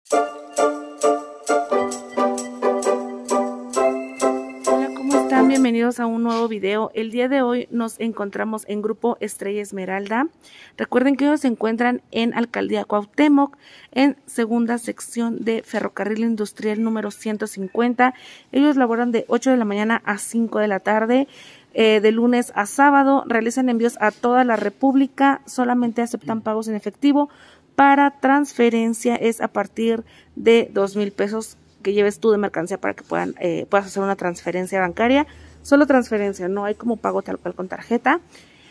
Hola, ¿cómo están? Bienvenidos a un nuevo video. El día de hoy nos encontramos en Grupo Estrella Esmeralda. Recuerden que ellos se encuentran en Alcaldía Cuauhtémoc, en segunda sección de Ferrocarril Industrial número 150. Ellos laboran de 8 de la mañana a 5 de la tarde. De lunes a sábado, realizan envíos a toda la República, solamente aceptan pagos en efectivo. Para transferencia es a partir de 2,000 pesos que lleves tú de mercancía para que puedas hacer una transferencia bancaria. Solo transferencia, no hay como pago tal cual con tarjeta.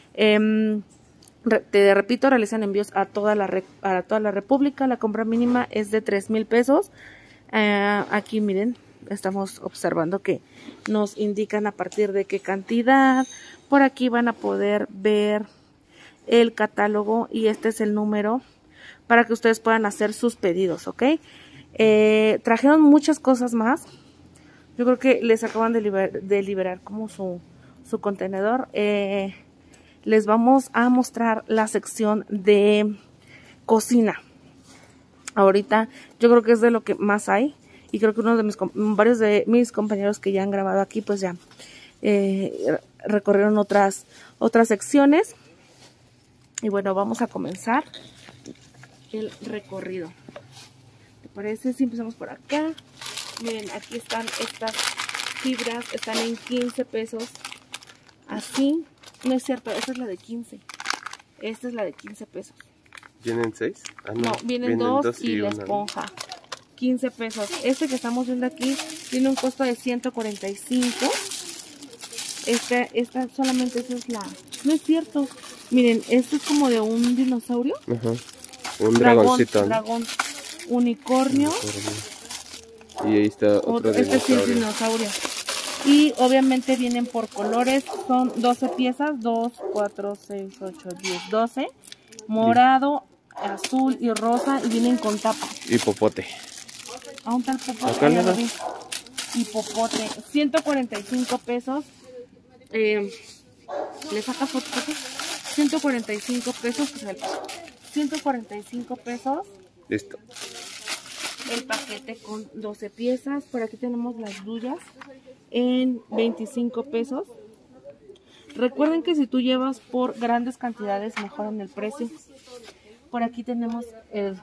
Te repito, realizan envíos a toda la República. La compra mínima es de 3,000 pesos. Aquí miren, estamos observando que nos indican a partir de qué cantidad. Por aquí van a poder ver el catálogo y este es el número para que ustedes puedan hacer sus pedidos, ¿ok? Trajeron muchas cosas más. Yo creo que les acaban de liberar como su contenedor. Les vamos a mostrar la sección de cocina. Ahorita yo creo que es de lo que más hay. Y creo que varios de mis compañeros que ya han grabado aquí, pues ya recorrieron otras secciones. Y bueno, vamos a comenzar el recorrido. ¿Te parece si empezamos por acá? Miren, aquí están estas fibras, están en 15 pesos. Así, no es cierto, esta es la de 15. Esta es la de 15 pesos. ¿Vienen 6? No, vienen dos y la esponja. 15 pesos. Este que estamos viendo aquí tiene un costo de 145. Esta solamente esa es la... No es cierto. Miren, esto es como de un dinosaurio. Ajá. Un dragoncito. Dragón. Unicornio. Y ahí está otro dinosaurio. Este sí es dinosaurio. Y obviamente vienen por colores. Son 12 piezas. 2, 4, 6, 8, 10, 12. Morado, azul y rosa. Y vienen con tapa. Y popote. Aún tal popote. Acá le y popote. 145 pesos. ¿Le saca foto? 145 pesos. 145 pesos. Listo. El paquete con 12 piezas. Por aquí tenemos las duyas en 25 pesos. Recuerden que si tú llevas por grandes cantidades mejoran el precio. Por aquí tenemos el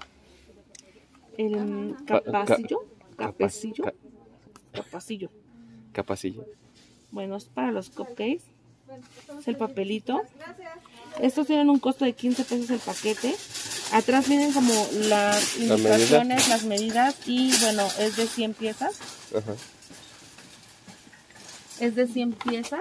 capacillo. Bueno, es para los cupcakes. Es el papelito. Estos tienen un costo de 15 pesos el paquete. Atrás vienen como las ilustraciones, las medidas y bueno, es de 100 piezas. Ajá. Es de 100 piezas.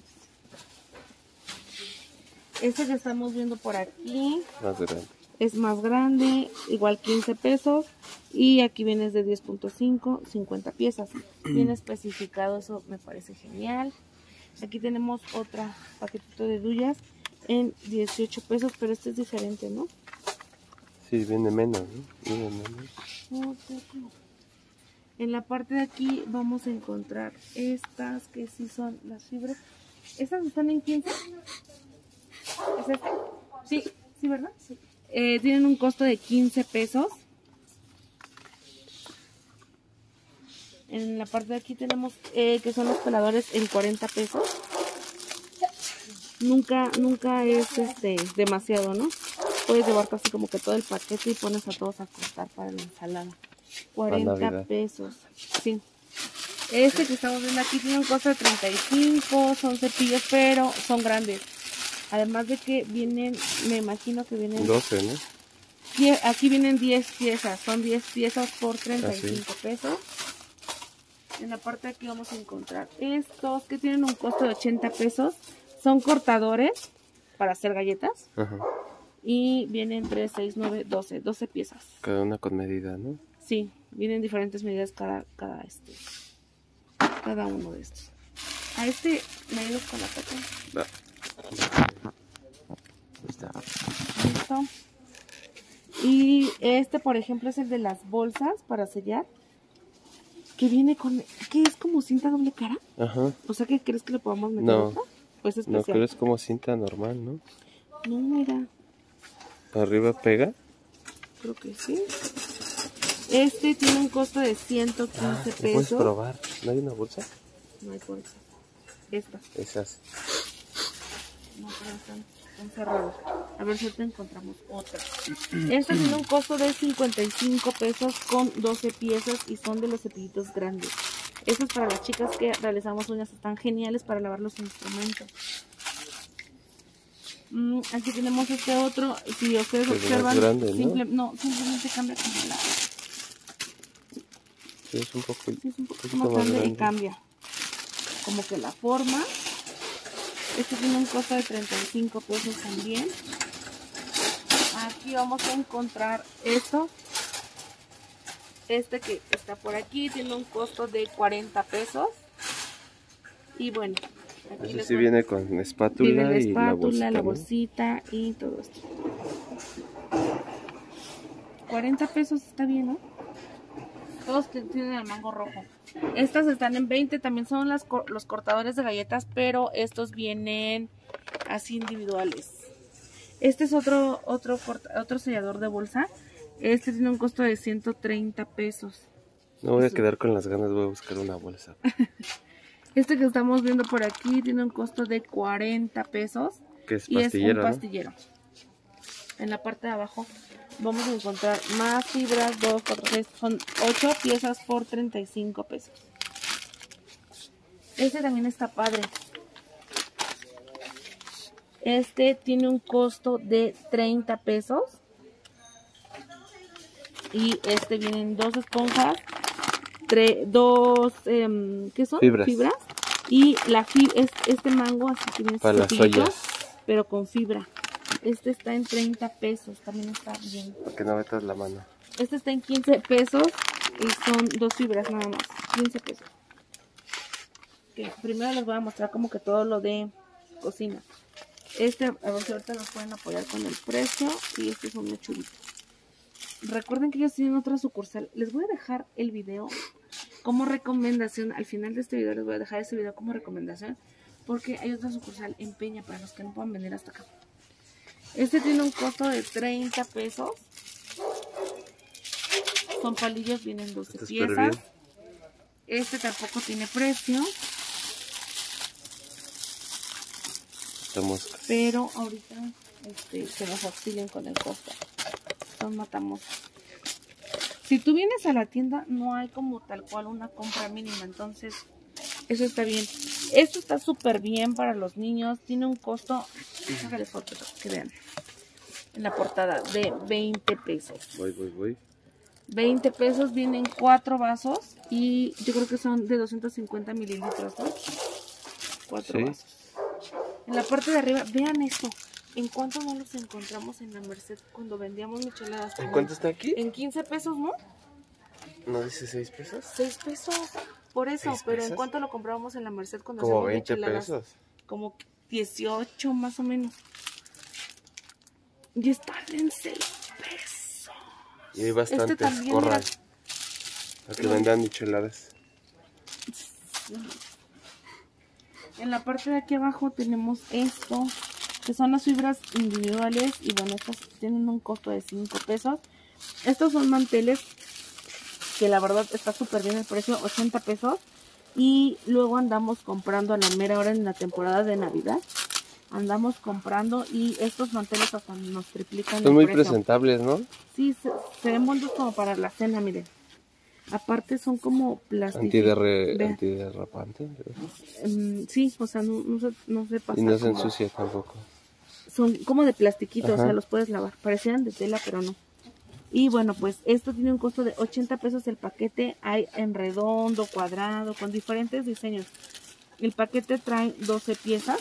Este que estamos viendo por aquí Más grande. es más grande, igual 15 pesos. Y aquí viene de 10.5, 50 piezas. Viene especificado, eso me parece genial. Aquí tenemos otro paquetito de duyas en 18 pesos, pero este es diferente, ¿no? Sí, viene menos, ¿no? Viene menos. En la parte de aquí vamos a encontrar estas que sí son las fibras. ¿Estas están en 15? ¿Es este? Sí, ¿verdad? Sí. Tienen un costo de 15 pesos. En la parte de aquí tenemos que son los peladores en 40 pesos. Nunca es demasiado, ¿no? Puedes llevar casi como que todo el paquete y pones a todos a cortar para la ensalada. 40 pesos. Sí. Este que estamos viendo aquí tiene un costo de 35. Son cepillos, pero son grandes. Además de que vienen, me imagino que vienen 12, ¿no? Aquí vienen 10 piezas. Son 10 piezas por 35 pesos. En la parte de aquí vamos a encontrar estos que tienen un costo de 80 pesos. Son cortadores para hacer galletas. Ajá. Y vienen 3, 6, 9, 12 piezas. Cada una con medida, ¿no? Sí, vienen diferentes medidas cada uno de estos. A este me ayudas con la tapa. Está. Listo. Y este, por ejemplo, es el de las bolsas para sellar. Que viene con... ¿Qué es como cinta doble cara? Ajá. O sea, ¿qué crees que le podamos meter? No. Otra? Pues especial. No, creo que es como cinta normal, ¿no? No, mira. ¿Arriba pega? Creo que sí. Este tiene un costo de 115 ¿Puedes pesos. probar? ¿No hay una bolsa? No hay bolsas. Estas. Esas. No, pero están cerradas. A ver si te encontramos otra. Esta tiene un costo de 55 pesos con 12 piezas y son de los cepillitos grandes. Estos para las chicas que realizamos uñas están geniales para lavar los instrumentos. Aquí tenemos este otro. Si ustedes observan, grande, ¿no? Simplemente cambia como la... Sí, es un poco, Sí, es un poquito más grande y cambia como que la forma. Este tiene un costo de 35 pesos también. Aquí vamos a encontrar esto. Este que está por aquí tiene un costo de 40 pesos. Y bueno, aquí ese sí viene con espátula, viene la y espátula, la ¿no? bolsita y todo esto. 40 pesos está bien, ¿no? Todos tienen el mango rojo. Estas están en 20, también son los cortadores de galletas, pero estos vienen así individuales. Este es otro sellador de bolsa. Este tiene un costo de 130 pesos. No voy a quedar con las ganas, voy a buscar una bolsa. Este que estamos viendo por aquí tiene un costo de 40 pesos. Que es y pastillero, es un pastillero. ¿No? En la parte de abajo vamos a encontrar más fibras, 2, 4, 6, son 8 piezas por 35 pesos. Este también está padre. Este tiene un costo de 30 pesos. Y este vienen 2 esponjas, 2, ¿qué son? Fibras. Y este mango así que viene para las ollas, pero con fibra. Este está en 30 pesos, también está bien. Para que no metas la mano. Este está en 15 pesos y son 2 fibras nada más, 15 pesos. Okay, primero les voy a mostrar como que todo lo de cocina. A ver si ahorita nos pueden apoyar con el precio. Y este es un churito. Recuerden que ellos tienen otra sucursal. Les voy a dejar el video como recomendación. Al final de este video les voy a dejar este video como recomendación, porque hay otra sucursal en Peña para los que no puedan venir hasta acá. Este tiene un costo de 30 pesos. Son palillos, vienen 12 piezas. Este tampoco tiene precio. Pero ahorita se nos auxilian con el costo. Son matamoscas. Si tú vienes a la tienda, no hay como tal cual una compra mínima. Entonces, eso está bien. Esto está súper bien para los niños. Tiene un costo, hágale foto, que vean, en la portada, de 20 pesos. Voy. 20 pesos, vienen 4 vasos. Y yo creo que son de 250 mililitros, ¿no? 4 vasos. En la parte de arriba, vean esto. ¿En cuánto no los encontramos en la Merced cuando vendíamos micheladas? ¿En cuánto está aquí? En 15 pesos, ¿no? ¿No dice 6 pesos? 6 pesos. Por eso, pero pesos? ¿en cuánto lo comprábamos en la Merced cuando como hacíamos 20 micheladas? pesos. Como 18 más o menos. Y están en 6 pesos. Y hay bastantes, corran. Para que vendan micheladas. En la parte de aquí abajo tenemos esto, que son las fibras individuales. Y bueno, estas tienen un costo de 5 pesos. Estos son manteles, que la verdad está súper bien el precio, 80 pesos. Y luego andamos comprando a la mera hora en la temporada de Navidad. Andamos comprando y estos manteles hasta nos triplican. Son muy presentables, ¿no? Sí, se ven bonitos como para la cena, miren. Aparte son como plástico. Antiderrapante. Sí, o sea, no se pasa. Y no se ensucia tampoco. Son como de plastiquito, o sea, los puedes lavar. Parecían de tela, pero no. Y bueno, pues esto tiene un costo de 80 pesos el paquete. Hay en redondo, cuadrado, con diferentes diseños. El paquete trae 12 piezas.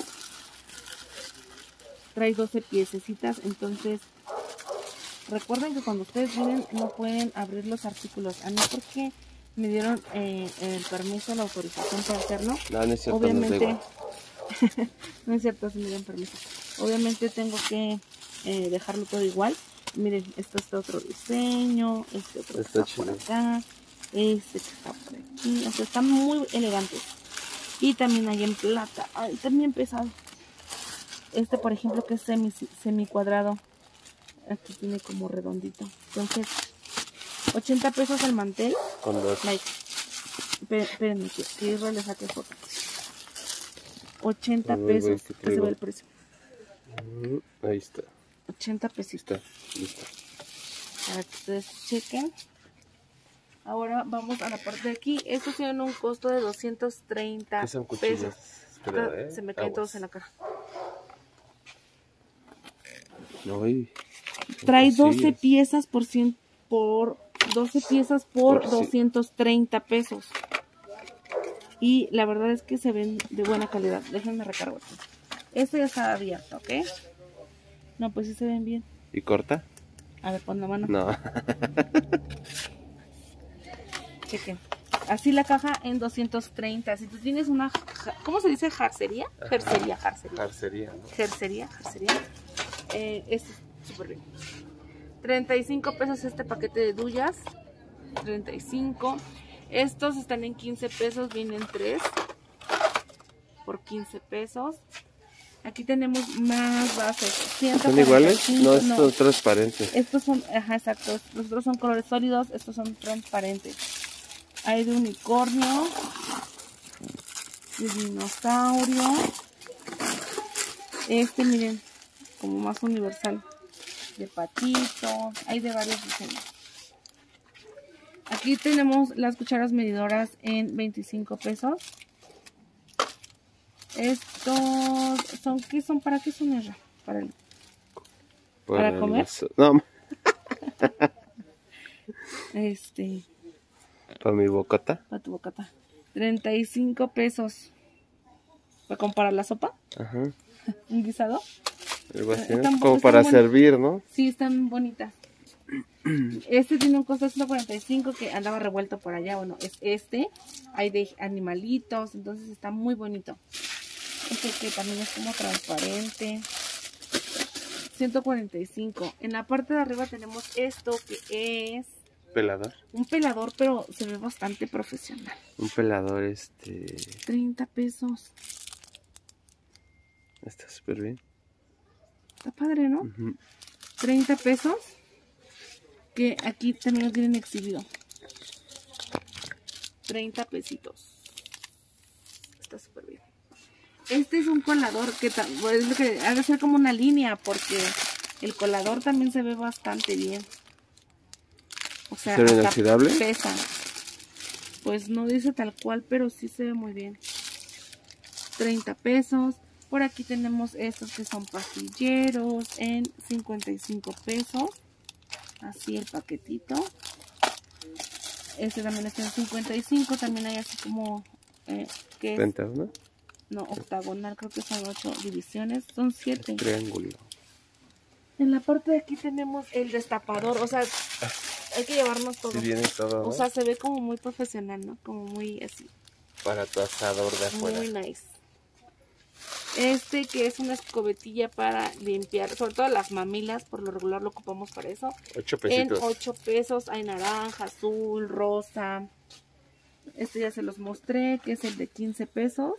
Trae 12 piececitas, entonces recuerden que cuando ustedes vienen no pueden abrir los artículos. A mí porque me dieron el permiso, la autorización para hacerlo. No, no es cierto, obviamente, no es cierto, si me dieron permiso. Obviamente tengo que dejarlo todo igual. Miren, esto está otro diseño, este otro está por acá, este que está por aquí, o sea, están muy elegantes. Y también hay en plata, ay, también pesado. Este, por ejemplo, que es semi cuadrado, aquí tiene como redondito. Entonces, 80 pesos el mantel. Con dos. Like. Espérenme, que Israel le saque foto. 80 pesos. Que se ve el precio. Ahí está. 80 pesitos. Está, listo. Para que ustedes chequen. Ahora vamos a la parte de aquí. Estos tienen un costo de 230 son cuchillos? pesos. Espera, Se me caen todos en la cara. Ay, trae 12 piezas por 12 piezas por 230 pesos. Y la verdad es que se ven de buena calidad. Déjenme recargo aquí. Este ya está abierto, ¿ok? No, pues sí se ven bien. ¿Y corta? A ver, pon la mano. No. Chequen. Así la caja en 230. Si tú tienes una... ¿Cómo se dice? ¿Jarcería? Jercería. Jarcería, ¿no? Jercería. Es súper bien. 35 pesos este paquete de duyas. 35. Estos están en 15 pesos. Vienen 3 por 15 pesos. Aquí tenemos más vasos. ¿Son iguales? No, estos son transparentes. Estos son, ajá, exacto. Los otros son colores sólidos. Estos son transparentes. Hay de unicornio, de dinosaurio. Este, miren, como más universal. De patito. Hay de varios diseños. Aquí tenemos las cucharas medidoras en 25 pesos. Estos son, ¿qué son? ¿Para qué son ellos? ¿Para comer? No. ¿Para mi bocata? Para tu bocata. 35 pesos. ¿Para comparar la sopa? Ajá. ¿Un guisado? Algo así, ¿no? Como para servir, ¿no? Sí, están bonitas. Este tiene un costo de 145 que andaba revuelto por allá. Bueno, es este. Hay de animalitos, entonces está muy bonito. Este que también es como transparente. 145. En la parte de arriba tenemos esto que es... ¿Pelador? Un pelador, pero se ve bastante profesional. Un pelador, 30 pesos. Está súper bien. Está padre, ¿no? 30 pesos. Que aquí también lo tienen exhibido. 30 pesitos. Está súper bien. Este es un colador que es lo que ha de ser como una línea, porque el colador también se ve bastante bien. O sea, ¿se ve inoxidable? Pesa. Pues no dice tal cual, pero sí se ve muy bien. 30 pesos. Por aquí tenemos estos que son pastilleros en 55 pesos. Así el paquetito. Este también está en 55. También hay así como... ¿qué es? ¿Pentagonal? No, octagonal. Creo que son 8 divisiones. Son 7. Triángulo. En la parte de aquí tenemos el destapador. O sea, hay que llevarnos todo. Sí, viene todo, ¿no? O sea, se ve como muy profesional, ¿no? Como muy así. Para tu asador de afuera. Muy nice. Este que es una escobetilla para limpiar, sobre todo las mamilas, por lo regular lo ocupamos para eso. 8 pesitos. En 8 pesos hay naranja, azul, rosa. Este ya se los mostré, que es el de 15 pesos.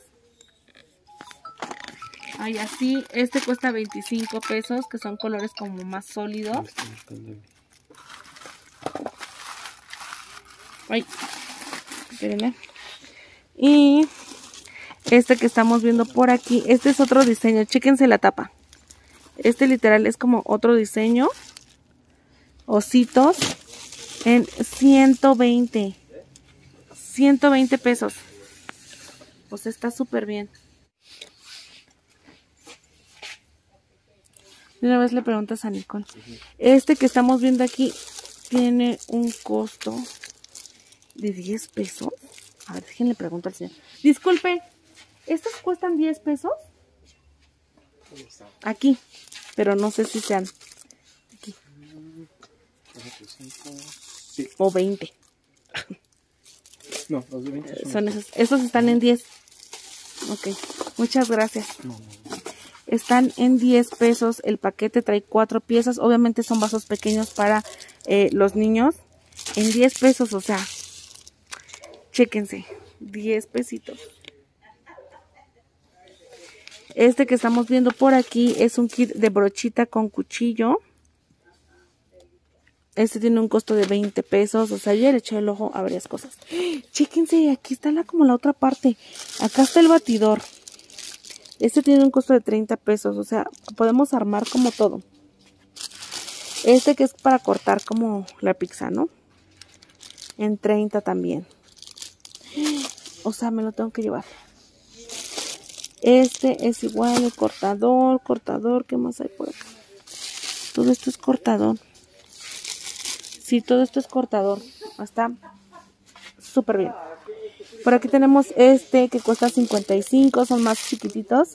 Hay así, este cuesta 25 pesos, que son colores como más sólidos. Ay, espérenme. Y este que estamos viendo por aquí, este es otro diseño, chéquense la tapa. Este literal es como otro diseño. Ositos en 120 pesos. Pues está súper bien. De una vez le preguntas a Nicole. Este que estamos viendo aquí tiene un costo de 10 pesos. A ver, déjenle pregunto al señor. Disculpe, ¿estos cuestan 10 pesos? Aquí, pero no sé si sean aquí. Sí. O 20. No, los de 20 son esos. Estos están en 10. Ok, muchas gracias. Están en 10 pesos. El paquete trae 4 piezas. Obviamente son vasos pequeños para los niños. En 10 pesos, o sea, chéquense. 10 pesitos. Este que estamos viendo por aquí es un kit de brochita con cuchillo. Este tiene un costo de 20 pesos. O sea, yo le eché el ojo a varias cosas. Chéquense, aquí está como la otra parte. Acá está el batidor. Este tiene un costo de 30 pesos. O sea, podemos armar como todo. Este que es para cortar como la pizza, ¿no? En 30 también. O sea, me lo tengo que llevar. Este es igual, el cortador, ¿qué más hay por acá? Todo esto es cortador. Sí, todo esto es cortador. Está súper bien. Por aquí tenemos este que cuesta 55, son más chiquititos.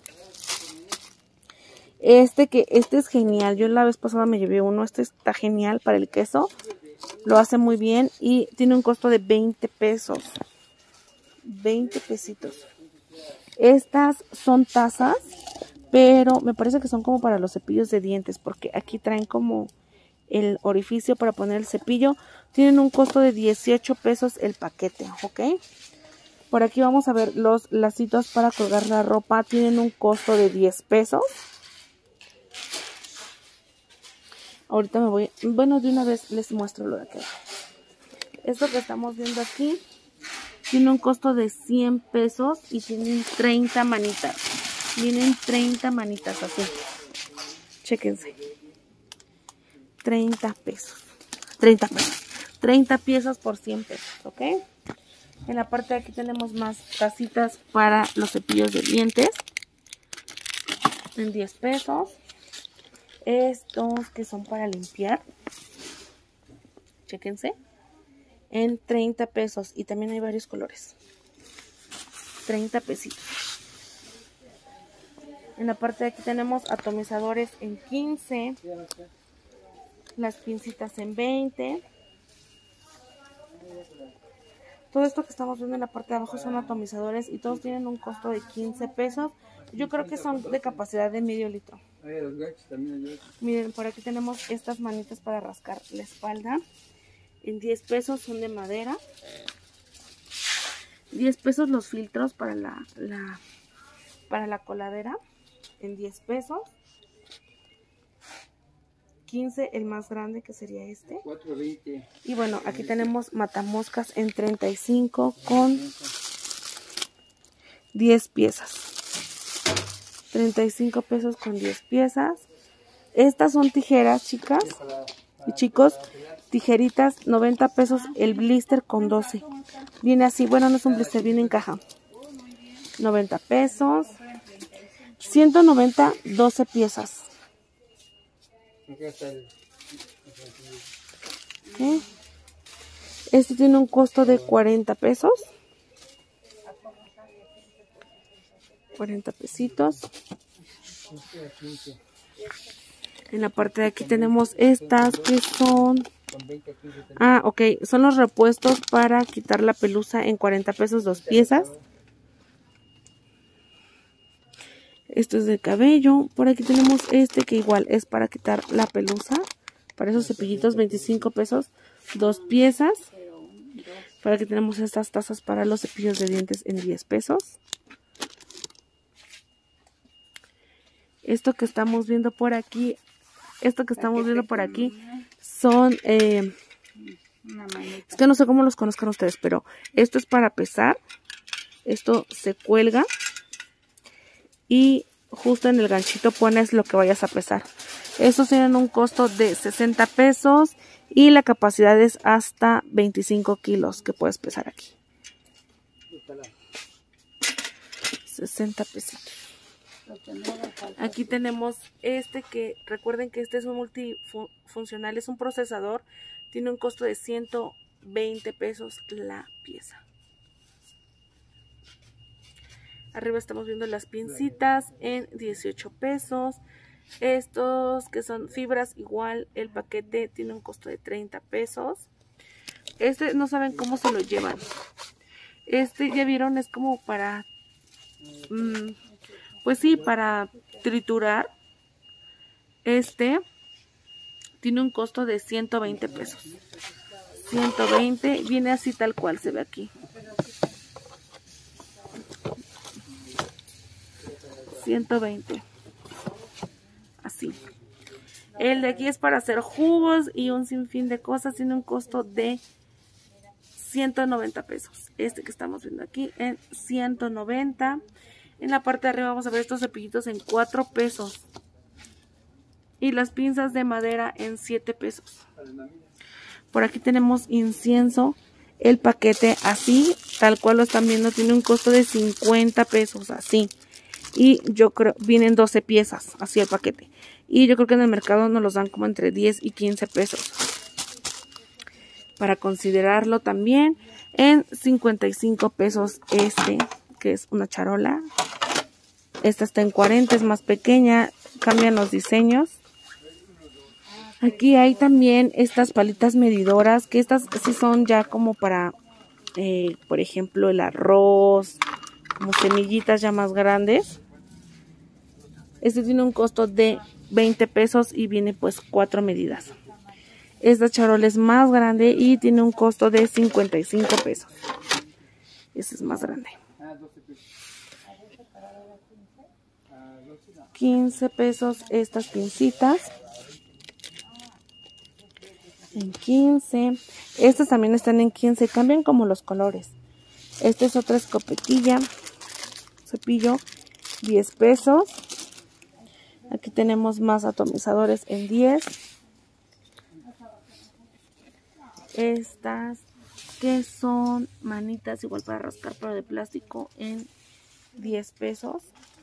Este es genial. Yo la vez pasada me llevé uno. Este está genial para el queso. Lo hace muy bien y tiene un costo de 20 pesos. 20 pesitos. Estas son tazas, pero me parece que son como para los cepillos de dientes, porque aquí traen como el orificio para poner el cepillo. Tienen un costo de 18 pesos el paquete, ¿ok? Por aquí vamos a ver los lacitos para colgar la ropa. Tienen un costo de 10 pesos. Ahorita me voy, bueno, de una vez les muestro lo de aquí. Esto que estamos viendo aquí tiene un costo de 100 pesos y tienen 30 manitas. Vienen 30 manitas así. Chéquense. 30 pesos. 30 pesos. 30 piezas por 100 pesos, ¿ok? En la parte de aquí tenemos más tacitas para los cepillos de dientes. En 10 pesos. Estos que son para limpiar. Chéquense. En 30 pesos. Y también hay varios colores. 30 pesitos. En la parte de aquí tenemos atomizadores en 15. Las pincitas en 20. Todo esto que estamos viendo en la parte de abajo son atomizadores y todos tienen un costo de 15 pesos. Yo creo que son de capacidad de medio litro. Miren, por aquí tenemos estas manitas para rascar la espalda. En 10 pesos son de madera. 10 pesos los filtros para la coladera. En 10 pesos. 15 el más grande, que sería este. 4.20. Y bueno, aquí tenemos matamoscas en 35 con 10 piezas. 35 pesos con 10 piezas. Estas son tijeras, chicas y chicos. Tijeritas, 90 pesos el blister con 12. Viene así, bueno, no es un blister, viene en caja. 90 pesos. 190, 12 piezas. ¿Okay? Este tiene un costo de 40 pesos. 40 pesitos. En la parte de aquí tenemos estas que son... Ah, ok. Son los repuestos para quitar la pelusa en 40 pesos, 2 piezas. Esto es de cabello. Por aquí tenemos este que igual es para quitar la pelusa. Para esos cepillitos, 25 pesos, 2 piezas. Por aquí tenemos estas tazas para los cepillos de dientes en 10 pesos. Esto que estamos viendo por aquí, son... es que no sé cómo los conozcan ustedes, pero esto es para pesar. Esto se cuelga. Y justo en el ganchito pones lo que vayas a pesar. Estos tienen un costo de 60 pesos y la capacidad es hasta 25 kilos que puedes pesar aquí. 60 pesitos. Aquí tenemos este que recuerden que este es un multifuncional, es un procesador. Tiene un costo de 120 pesos la pieza. Arriba estamos viendo las pincitas en 18 pesos. Estos que son fibras, igual el paquete tiene un costo de 30 pesos. Este no saben cómo se lo llevan. Este ya vieron, es como para... pues sí, para triturar. Este tiene un costo de 120 pesos. 120, viene así tal cual se ve aquí. 120. Así. El de aquí es para hacer jugos y un sinfín de cosas. Tiene un costo de 190 pesos. Este que estamos viendo aquí en 190. En la parte de arriba vamos a ver estos cepillitos en 4 pesos. Y las pinzas de madera en 7 pesos. Por aquí tenemos incienso. El paquete así, tal cual lo están viendo, tiene un costo de 50 pesos, así. Y yo creo, vienen 12 piezas, así el paquete. Y yo creo que en el mercado nos los dan como entre 10 y 15 pesos. Para considerarlo también, en 55 pesos este, que es una charola. Esta está en 40, es más pequeña, cambian los diseños. Aquí hay también estas palitas medidoras, que estas sí son ya como para, por ejemplo, el arroz, como semillitas ya más grandes. Este tiene un costo de 20 pesos y viene pues 4 medidas. Esta charola es más grande y tiene un costo de 55 pesos. Este es más grande. 15 pesos estas pincitas. En 15. Estas también están en 15. Cambian como los colores. Esta es otra escopetilla. Cepillo. 10 pesos. Aquí tenemos más atomizadores en 10. Estas que son manitas igual para rascar pero de plástico en 10 pesos.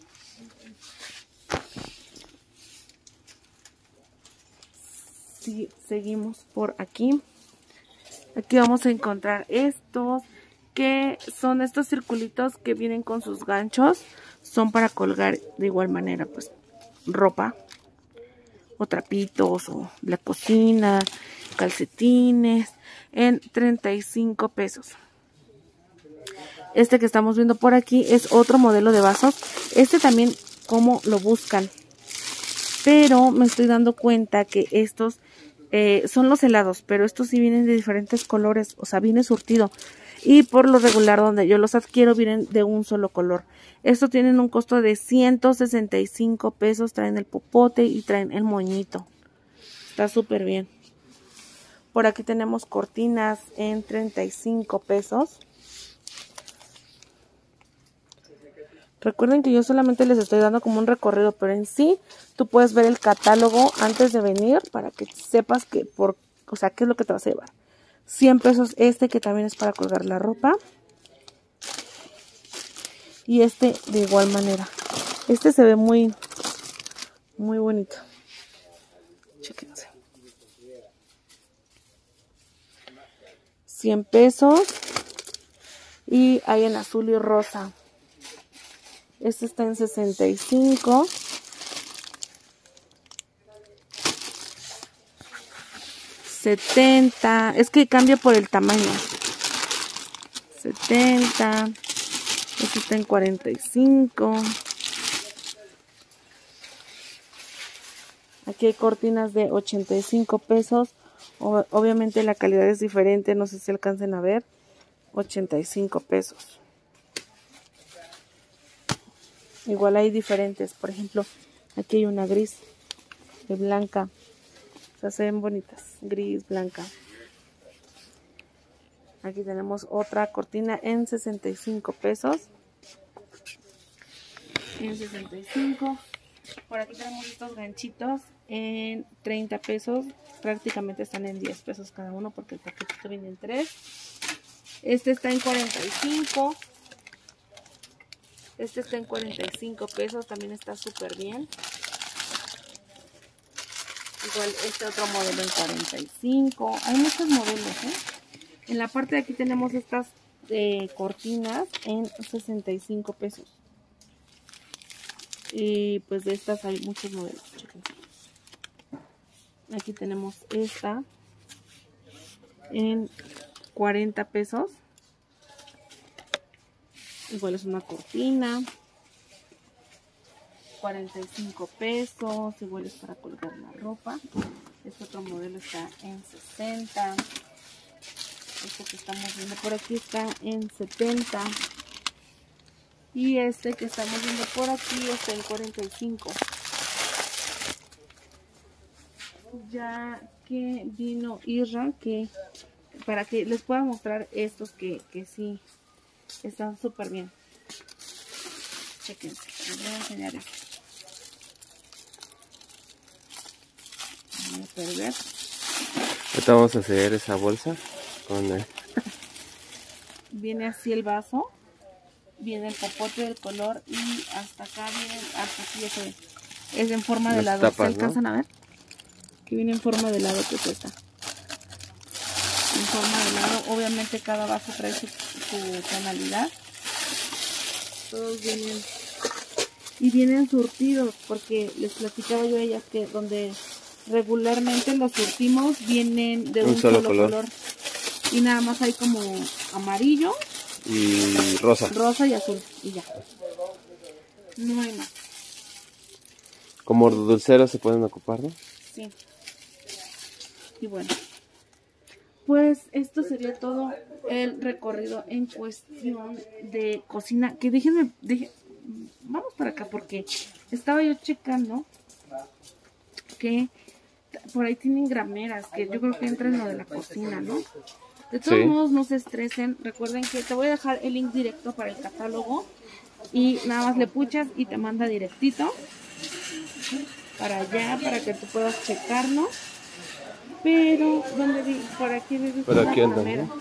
Si seguimos por aquí, aquí vamos a encontrar estos que son estos circulitos que vienen con sus ganchos, son para colgar de igual manera pues ropa o trapitos o la cocina, calcetines, en 35 pesos. Este que estamos viendo por aquí es otro modelo de vasos. Este también como lo buscan, pero me estoy dando cuenta que estos son los helados, pero estos sí vienen de diferentes colores, o sea, viene surtido. Y por lo regular donde yo los adquiero vienen de un solo color. Estos tienen un costo de 165 pesos, traen el popote y traen el moñito. Está súper bien. Por aquí tenemos cortinas en 35 pesos. Recuerden que yo solamente les estoy dando como un recorrido, pero en sí tú puedes ver el catálogo antes de venir para que sepas que o sea, qué es lo que te vas a llevar. 100 pesos este que también es para colgar la ropa. Y este de igual manera. Este se ve muy bonito. Chéquense. 100 pesos. Y hay en azul y rosa. Este está en 65. $70. Es que cambia por el tamaño. 70. Este está en 45. Aquí hay cortinas de 85 pesos. Obviamente la calidad es diferente. No sé si alcancen a ver. 85 pesos. Igual hay diferentes, por ejemplo, aquí hay una gris de blanca, o sea, se ven bonitas, gris, blanca. Aquí tenemos otra cortina en 65 pesos. En 65. Por aquí tenemos estos ganchitos en 30 pesos. Prácticamente están en 10 pesos cada uno porque el paquetito viene en 3. Este está en 45. Este está en 45 pesos, también está súper bien. Igual este otro modelo en 45. Hay muchos modelos, ¿eh? En la parte de aquí tenemos estas cortinas en 65 pesos. Y pues de estas hay muchos modelos. Chéquense. Aquí tenemos esta en 40 pesos. Igual es una cortina. 45 pesos. Igual es para colgar la ropa. Este otro modelo está en 60. Este que estamos viendo por aquí está en 70. Y este que estamos viendo por aquí está en 45. ya que vino Isra, que para que les pueda mostrar estos que sí están súper bien. Chequen, les voy a enseñar esto. Voy a perder. Ahorita vamos a hacer esa bolsa con el... Viene así el vaso, viene el popote del color y hasta acá viene, hasta aquí eso es en forma de helado. Tapas, ¿Se alcanzan a ver? Que viene en forma de helado, que es esta. En forma de helado, obviamente cada vaso trae su tonalidad. Todos vienen y vienen surtidos, porque les platicaba yo a ellas que donde regularmente los surtimos vienen de un solo color. Y nada más hay como amarillo y rosa y azul y ya, no hay más. Como dulceros se pueden ocupar, ¿no? Sí. Y bueno, pues esto sería todo el recorrido en cuestión de cocina. Que vamos para acá, porque estaba yo checando que por ahí tienen grameras, que yo creo que entra en lo de la cocina, ¿no? De todos modos, no se estresen. Recuerden que te voy a dejar el link directo para el catálogo y nada más le puchas y te manda directito para allá, para que tú puedas checarlo. Pero, ¿dónde vi? Por aquí vi por aquí andan, ¿no?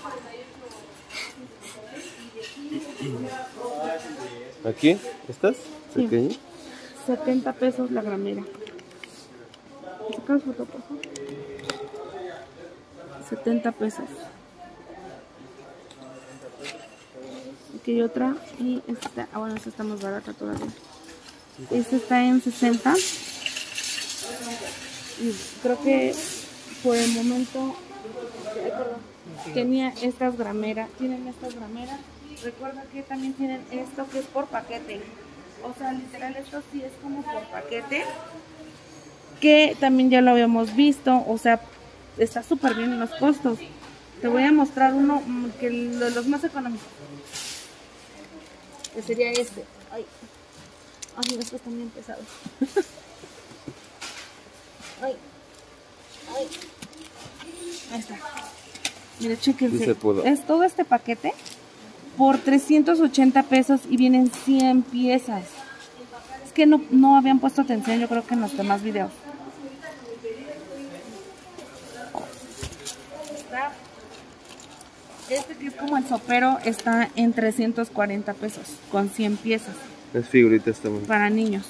¿Aquí? ¿Estás? Sí. ¿Pequeño? 70 pesos la gramera. ¿Sacas foto, por favor? 70 pesos. Aquí hay otra y esta, bueno, esta está más barata todavía. Esta está en 60 y creo que por el momento tenía estas grameras, tienen estas grameras. Recuerda que también tienen esto que es por paquete, o sea, literal esto sí es como por paquete, que también ya lo habíamos visto, o sea, está súper bien en los costos. Te voy a mostrar uno que de los más económicos, que sería este. Ay, estos están bien pesados. Ay. Ahí está. Mira, chequense. Sí, es todo este paquete por 380 pesos y vienen 100 piezas. Es que no habían puesto atención, yo creo que en los demás videos. Este que es como el sopero está en 340 pesos con 100 piezas. Es figuritas también. Para niños.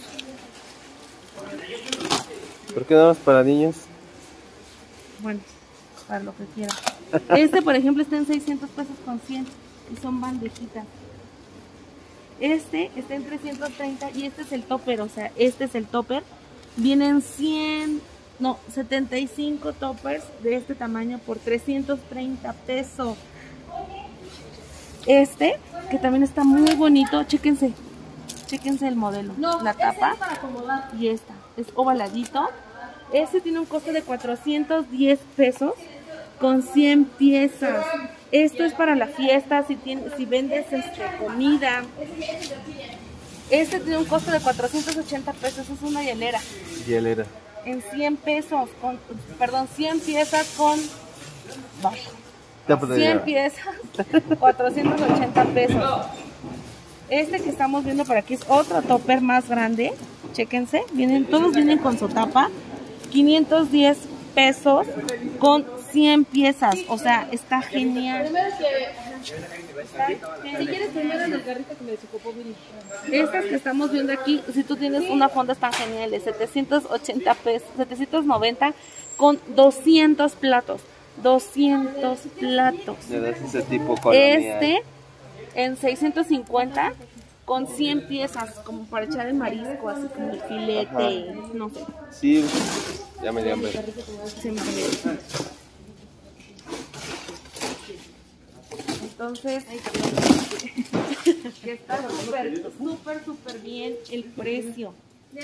¿Por qué nada más para niños? Bueno, para lo que quieran. Este, por ejemplo, está en 600 pesos con 100 y son bandejitas. Este está en 330 y este es el topper, o sea, este es el topper. Vienen 75 toppers de este tamaño por 330 pesos. Este, que también está muy bonito, chéquense el modelo, la tapa y esta, es ovaladito. Este tiene un costo de 410 pesos con 100 piezas. Esto es para la fiesta, si vendes comida. Este tiene un costo de 480 pesos, es una hielera. Hielera. En 100 pesos, 100 piezas con... 100 piezas, 480 pesos. Este que estamos viendo por aquí es otro topper más grande. Chéquense, todos vienen con su tapa. 510 pesos con 100 piezas. O sea, está genial. Si quieres primero en el carrito que me desocupó Billy. Estas que estamos viendo aquí, si tú tienes una fonda, están geniales. 780 pesos, 790 con 200 platos. 200 platos. Le das ese tipo colonial. En 650 con 100 piezas, como para echar el marisco, así como el filete, no sé. Sí, ya me dio hambre. Entonces, está súper bien el precio.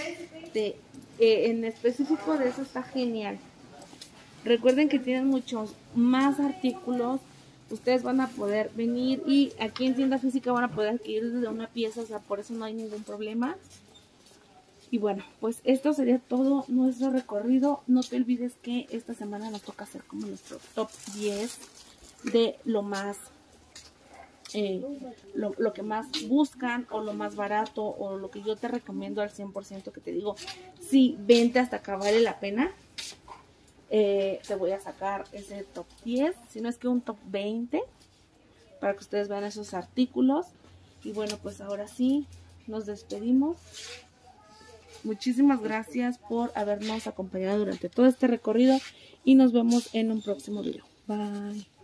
En específico de eso está genial. Recuerden que tienen muchos más artículos. Ustedes van a poder venir y aquí en tienda física van a poder adquirir desde una pieza, o sea, por eso no hay ningún problema. Y bueno, pues esto sería todo nuestro recorrido. No te olvides que esta semana nos toca hacer como nuestro top 10 de lo más, lo que más buscan, o lo más barato, o lo que yo te recomiendo al 100%, que te digo, sí, vente hasta acá, vale la pena. Te voy a sacar ese top 10, si no es que un top 20, para que ustedes vean esos artículos. Y bueno, pues ahora sí, nos despedimos. Muchísimas gracias por habernos acompañado durante todo este recorrido y nos vemos en un próximo video. Bye.